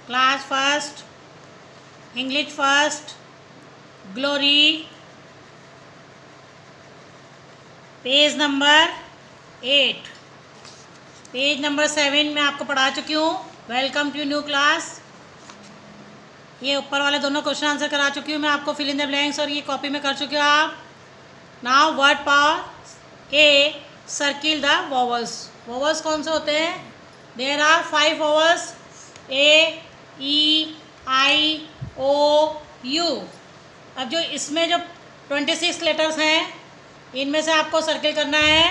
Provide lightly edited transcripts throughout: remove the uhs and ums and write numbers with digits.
Class first, English first, glory, page number 8। Page number 7 में आपको पढ़ा चुकी हूँ। Welcome to new class. ये ऊपर वाले दोनों क्वेश्चन आंसर करा चुकी हूँ मैं आपको, फिल इन द ब्लैंक्स, और ये कॉपी में कर चुकी हूँ आप। Now word power A, circle the vowels. Vowels कौन से होते हैं? There are 5 vowels, A, E, I, O, U. अब जो इसमें जो 26 लेटर्स हैं, इनमें से आपको सर्किल करना है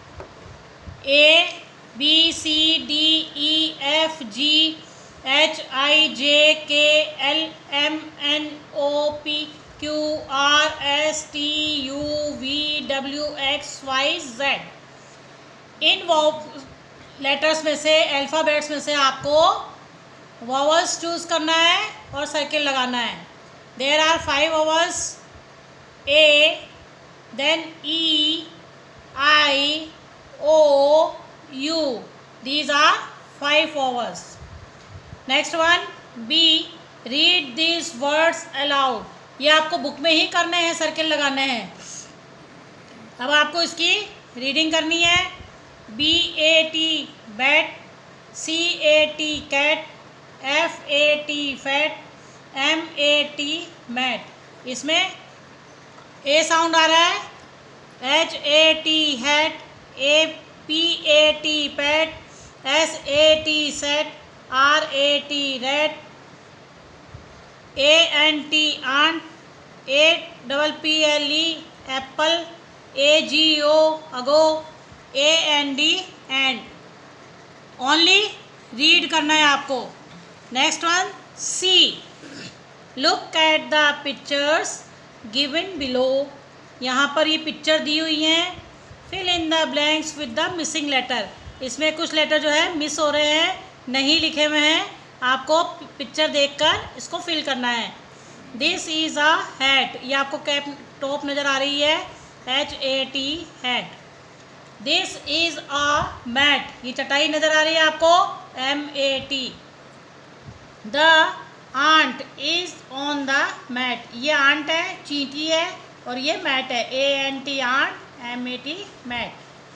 A, B, C, D, E, F, G, H, I, J, K, L, M, N, O, P, Q, R, S, T, U, V, W, X, Y, Z. इन लेटर्स में से, अल्फ़ाबेट्स में से आपको वोवल्स चूज करना है और सर्किल लगाना है। There are 5 vowels, A, then E, I, O, U. These are 5 vowels. Next one, B, read this words aloud. ये आपको बुक में ही करने हैं, सर्किल लगाने हैं। अब आपको इसकी रीडिंग करनी है। B, A, T, bat, C, A, T, cat, F, A, T, fat, M, A, T, mat. इसमें ए साउंड आ रहा है, H, A, T, hat, A, P, A, T, pat, S, A, T, sat, R, A, T, rat, A, N, T, ant, A, double P, L, E, apple, A, G, O, ago, A, N, D, and. Only read करना है आपको। Next one, C, look at the pictures given below. यहाँ पर ये picture दी हुई हैं। Fill in the blanks with the missing letter. इसमें कुछ लेटर जो है मिस हो रहे हैं, नहीं लिखे हुए हैं। आपको पिक्चर देखकर इसको फिल करना है। This is a hat. ये आपको कैप टॉप नज़र आ रही है, H, A, T, hat. This is a mat. ये चटाई नज़र आ रही है आपको, M, A, T. The ant is on the mat. ये आंट है, चींटी है, और ये मैट है, A, N, T, ant, M, A, T, mat.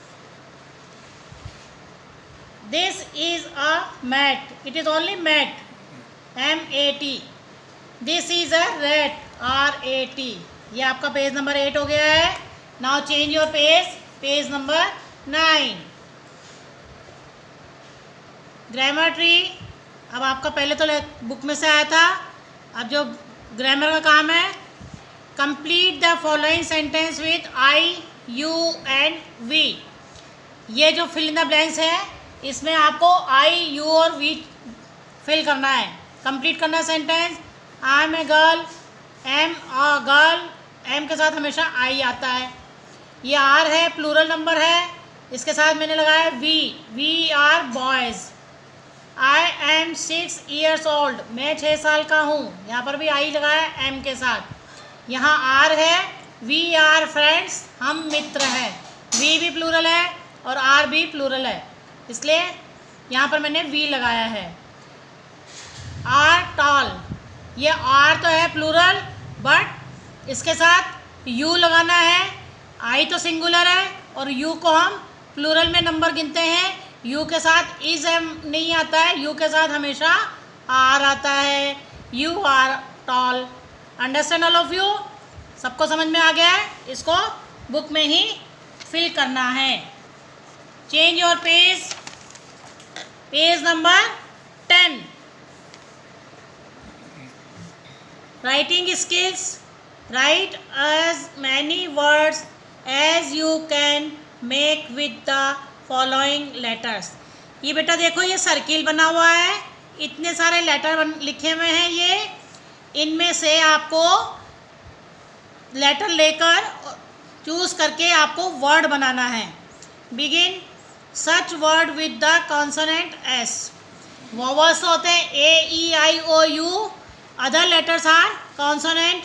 This is a mat. It is only mat, M, A, T. This is a rat, R, A, T. ये आपका page number 8 हो गया है। Now change your page, page number 9। Grammar tree. अब आपका पहले तो book में से आया था, अब जो ग्रामर का काम है, complete the following sentence with I, you and we. ये जो फिल इन द ब्लैंक्स है, इसमें आपको आई, यू और वी फिल करना है, कंप्लीट करना है sentence. I am a girl, am a girl, am के साथ हमेशा आई आता है। ये आर है, प्लूरल नंबर है, इसके साथ मैंने लगाया we, we are boys. I am 6 years old, मैं 6 साल का हूँ, यहाँ पर भी आई लगाया एम के साथ। यहाँ आर है, वी आर फ्रेंड्स, हम मित्र हैं। वी भी प्लूरल है और आर भी प्लूरल है, इसलिए यहाँ पर मैंने वी लगाया है। आर टॉल, ये आर तो है प्लूरल, बट इसके साथ यू लगाना है। आई तो सिंगुलर है और यू को हम प्लूरल में नंबर गिनते हैं। यू के साथ इज एम नहीं आता है, यू के साथ हमेशा आर आता है। You are tall. Understand all of you? सबको समझ में आ गया है? इसको बुक में ही फिल करना है। Change your page, page number 10। Writing skills. Write as many words as you can make with the following letters. ये बेटा देखो, ये सर्किल बना हुआ है, इतने सारे लेटर लिखे हुए हैं। ये इनमें से आपको लेटर लेकर चूज करके आपको वर्ड बनाना है। Begin such word with the consonant S. Vowels होते हैं A, E, I, O, U. Other letters are consonant.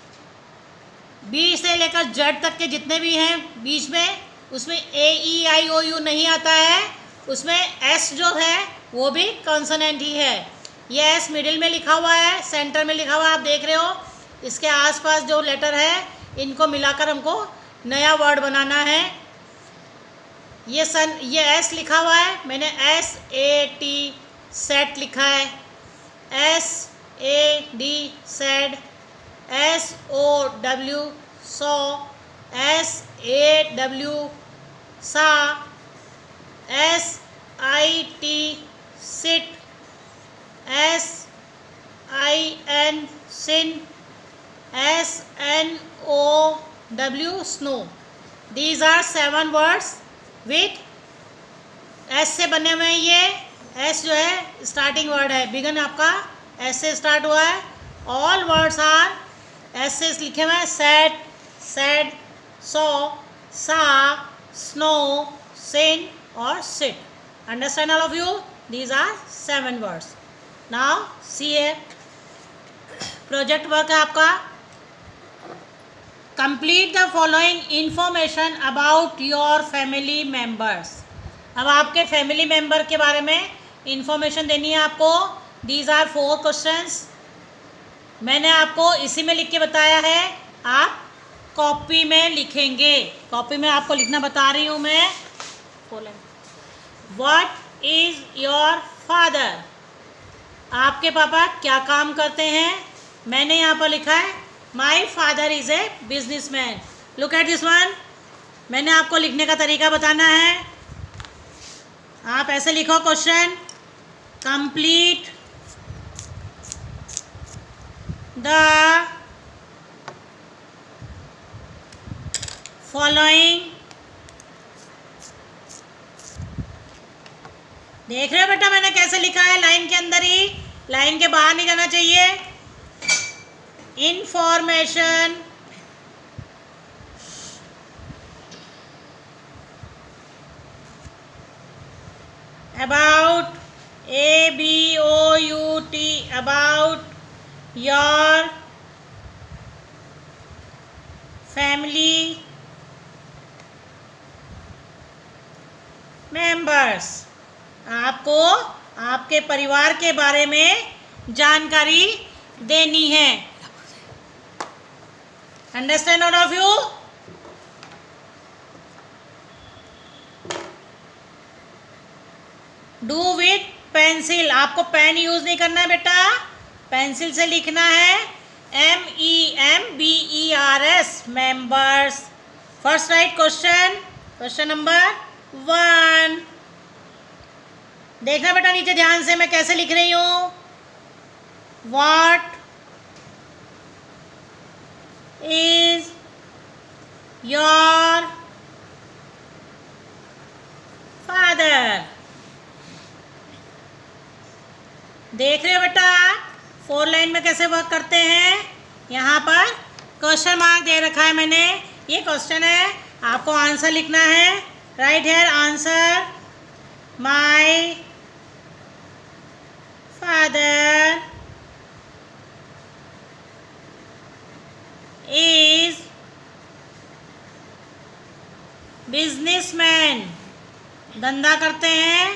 B से लेकर जेड तक के जितने भी हैं बीच में, उसमें ए, ई, आई, ओ, यू नहीं आता है। उसमें एस जो है वो भी कॉन्सोनेंट ही है। ये एस मिडिल में लिखा हुआ है, सेंटर में लिखा हुआ है, आप देख रहे हो। इसके आसपास जो लेटर है इनको मिलाकर हमको नया वर्ड बनाना है। ये एस लिखा हुआ है, मैंने SAT सेट लिखा है, SAD sad, SOW sow, SAW saw, SIT sit, SIN sin, SNOW snow. These are 7 words with S से बने हुए हैं। ये एस जो है स्टार्टिंग वर्ड है, बिगन आपका एस से स्टार्ट हुआ है। ऑल वर्ड्स आर एस से लिखे हुए हैं, सेट, सेड, सो, सा, स्नो, सिन और sit. Understand all of you? These are 7 words. Now see a project work है आपका। Complete the following information about your family members. अब आपके फैमिली मेम्बर के बारे में इंफॉर्मेशन देनी है आपको। These are 4 questions. मैंने आपको इसी में लिख के बताया है, आप कॉपी में लिखेंगे। कॉपी में आपको लिखना बता रही हूँ मैं। What is your father? आपके पापा क्या काम करते हैं? मैंने यहाँ पर लिखा है my father is a businessman. Look at this one. मैंने आपको लिखने का तरीका बताना है। आप ऐसे लिखो क्वेश्चन, कंप्लीट द फॉलोइंग। देख रहे हो बेटा मैंने कैसे लिखा है? लाइन के अंदर ही, लाइन के बाहर नहीं जाना चाहिए। Information about ABOUT about your family members. आपको आपके परिवार के बारे में जानकारी देनी है। Understand all of you? Do with pencil. आपको पेन यूज नहीं करना है बेटा, पेंसिल से लिखना है। MEMBERS members. First write question, question number 1। देखना बेटा नीचे ध्यान से मैं कैसे लिख रही हूँ। What is your father? देख रहे हो बेटा 4 लाइन में कैसे वर्क करते हैं। यहाँ पर क्वेश्चन मार्क दे रखा है मैंने, ये क्वेश्चन है, आपको आंसर लिखना है। Write here answer, my father is businessman. धंधा करते हैं,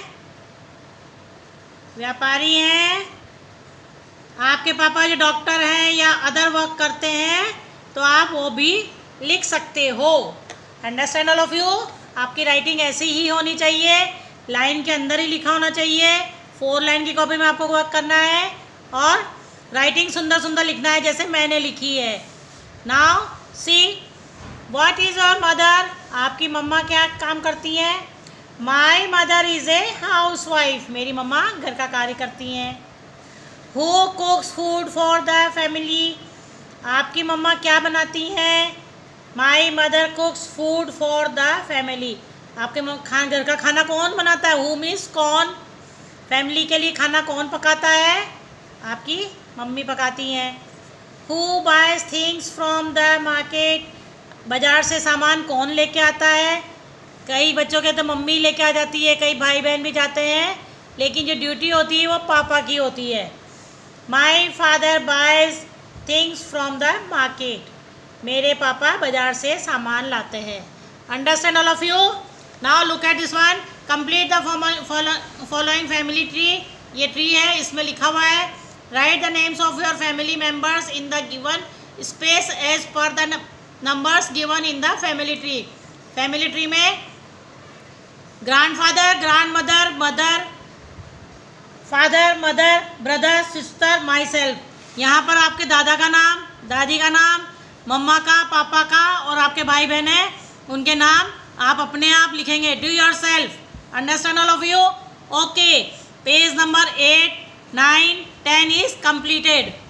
व्यापारी हैं। आपके पापा जो डॉक्टर हैं या अदर वर्क करते हैं तो आप वो भी लिख सकते हो। Understand all of you? आपकी राइटिंग ऐसी ही होनी चाहिए, लाइन के अंदर ही लिखा होना चाहिए। 4 लाइन की कॉपी में आपको वर्क करना है और राइटिंग सुंदर सुंदर लिखना है जैसे मैंने लिखी है। Now see, what is your mother? आपकी मम्मा क्या काम करती हैं? My mother is a housewife. मेरी मम्मा घर का कार्य करती हैं। Who cooks food for the family? आपकी मम्मा क्या बनाती हैं? My mother cooks food for the family. आपके घर का खाना कौन बनाता है? हु मीन्स कौन। फैमिली के लिए खाना कौन पकाता है? आपकी मम्मी पकाती हैं। Who buys things from the market? बाज़ार से सामान कौन लेके आता है? कई बच्चों के तो मम्मी लेके आ जाती है, कई भाई बहन भी जाते हैं, लेकिन जो ड्यूटी होती है वो पापा की होती है। My father buys things from the market. मेरे पापा बाज़ार से सामान लाते हैं। Understand all of you? Now look at this one, complete the following family tree. ये ट्री है, इसमें लिखा हुआ है write the names of your family members in the given space as per the numbers given in the family tree. Family tree में grandfather, grandmother, mother, father, mother, brother, sister, my self. यहाँ पर आपके दादा का नाम, दादी का नाम, मम्मा का, पापा का और आपके भाई बहन हैं उनके नाम आप अपने आप लिखेंगे। Do your self. Understand all of you? Okay, page number 8, 9, 10 is completed.